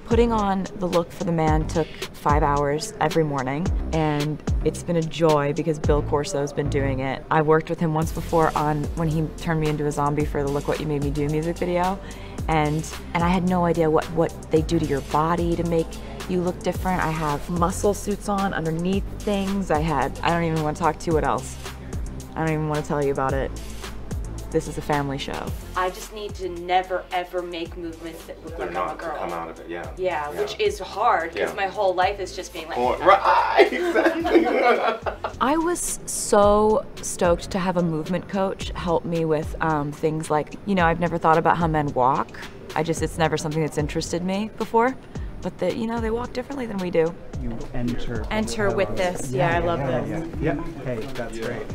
Putting on the look for the man took 5 hours every morning, and it's been a joy because Bill Corso's been doing it. I worked with him once before on when he turned me into a zombie for the Look What You Made Me Do music video, and I had no idea what they do to your body to make you look different. I have muscle suits on underneath things. I don't even want to talk to you. What else? I don't even want to tell you about it. This is a family show. I just need to never ever make movements that look like I'm a girl. Come out of it, yeah. Yeah, which is hard because my whole life is just being like. Right, exactly. I was so stoked to have a movement coach help me with things like, you know, I've never thought about how men walk. It's never something that's interested me before, but that, you know, they walk differently than we do. You enter. Enter with this. Yeah, I love this. Yeah. Hey, that's great.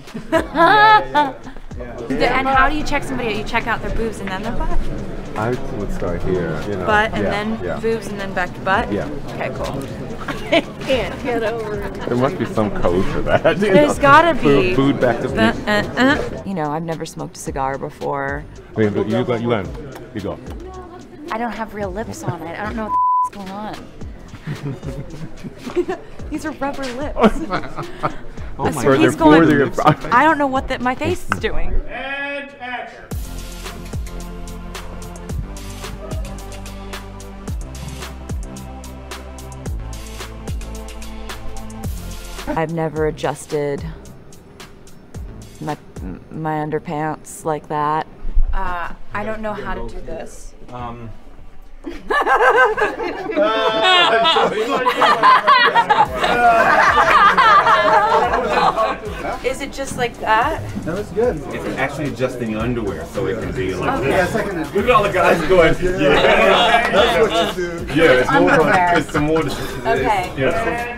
And how do you check somebody out? You check out their boobs and then their butt? I would start here, you know. Butt and then boobs and then back to butt? Yeah. Okay, cool. I can't get over it. There must be some code for that. There's gotta be. Food back to food. You know, I've never smoked a cigar before. Wait, you go. I don't have real lips on it. I don't know what's going on. These are rubber lips. Oh my God. I don't know what my face is doing. And action. I've never adjusted my underpants like that. I don't know how to do this. Is it just like that? That was good. It's actually adjusting the underwear so it can be like Okay. this. Look at all the guys going. Yeah. That's what you do. Yeah, it's more. Underwear. It's some more. Okay. Yeah.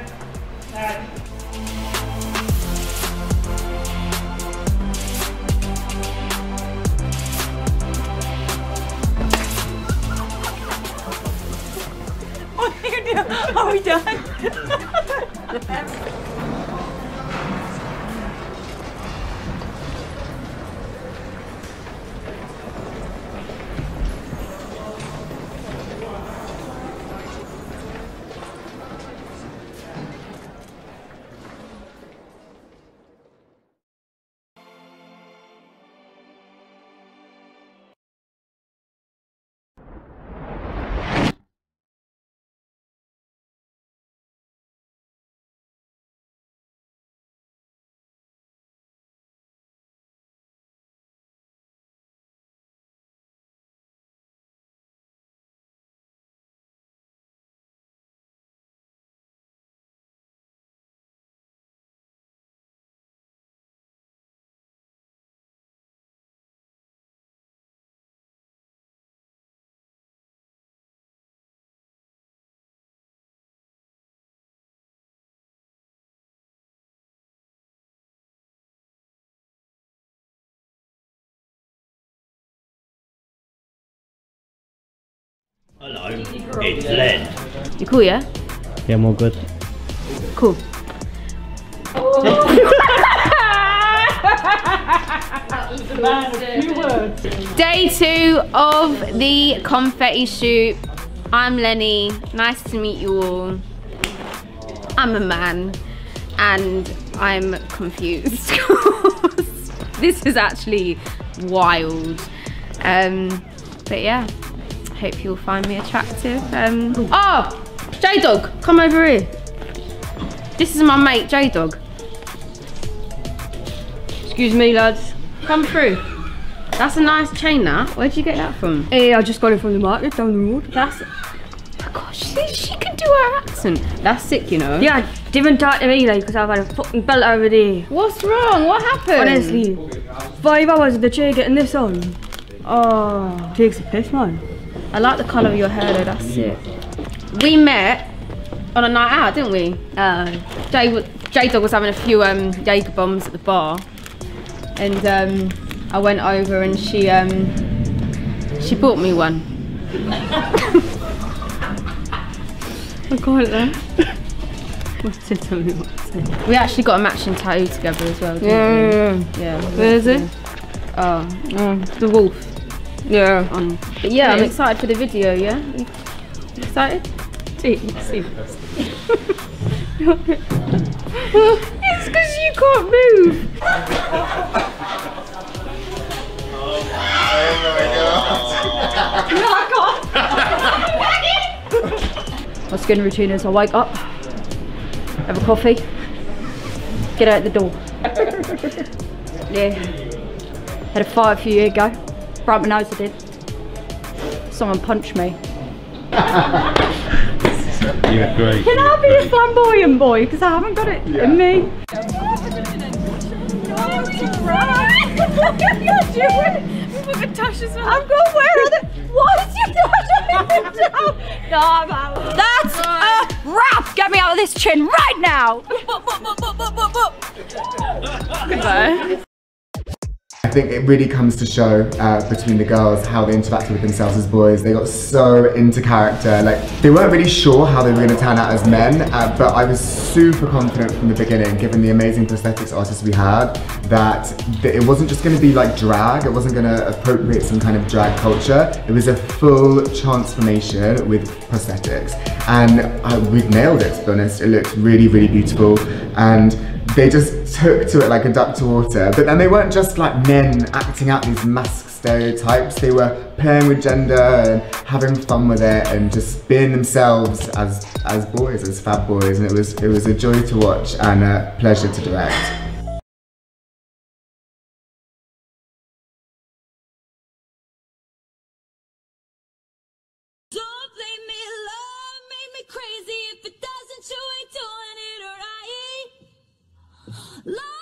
What are you doing? Are we done? Hello, it's Len. You cool, yeah? Yeah, I'm all good. Cool. Day 2 of the confetti shoot. I'm Lenny. Nice to meet you all. I'm a man and I'm confused. This is actually wild. But yeah. Hope you'll find me attractive. Oh, J-Dog, come over here. This is my mate, J-Dog. Excuse me, lads. Come through. That's a nice chain, that. Where'd you get that from? Hey, I just got it from the market down the road. That's... Oh gosh, she can do her accent. That's sick, you know. Yeah, didn't talk to me, like, because I've had a fucking belt over there. What's wrong? What happened? Honestly, 5 hours of the chair getting this on. Oh, takes a piss, man. I like the colour of your hair though, that's sick. We met on a night out, didn't we? J-Dog was having a few Jaeger bombs at the bar. And I went over and she bought me one. I got it there. What's it? Tell me what's it. We actually got a matching tattoo together as well, didn't we? Yeah. Where is it? Oh, the wolf. Yeah. But yeah, I'm excited for the video, yeah? Excited? See. It's because you can't move. Oh my god. No, I can't. My skin routine is I wake up, have a coffee, get out the door. Yeah. Had a fight a few years ago. Broke my nose, I did. Someone punched me. Yeah, great. Can I be a flamboyant boy? Because I haven't got it in me. What are you doing? I'm going where are they? What is you doing? No, I'm out. That's a wrap! Get me out of this chin right now! Goodbye. I think it really comes to show between the girls how they interacted with themselves as boys. They got so into character. Like, they weren't really sure how they were going to turn out as men, but I was super confident from the beginning, given the amazing prosthetics artists we had, that it wasn't just going to be like drag. It wasn't going to appropriate some kind of drag culture. It was a full transformation with prosthetics. And we nailed it, to be honest. It looked really, really beautiful. And they just took to it like a duck to water. But then they weren't just like men acting out these mask stereotypes. They were playing with gender and having fun with it and just being themselves as boys, as fab boys. And it was a joy to watch and a pleasure to direct. Don't blame me, love made me crazy. If it doesn't, you ain't doing it right. Love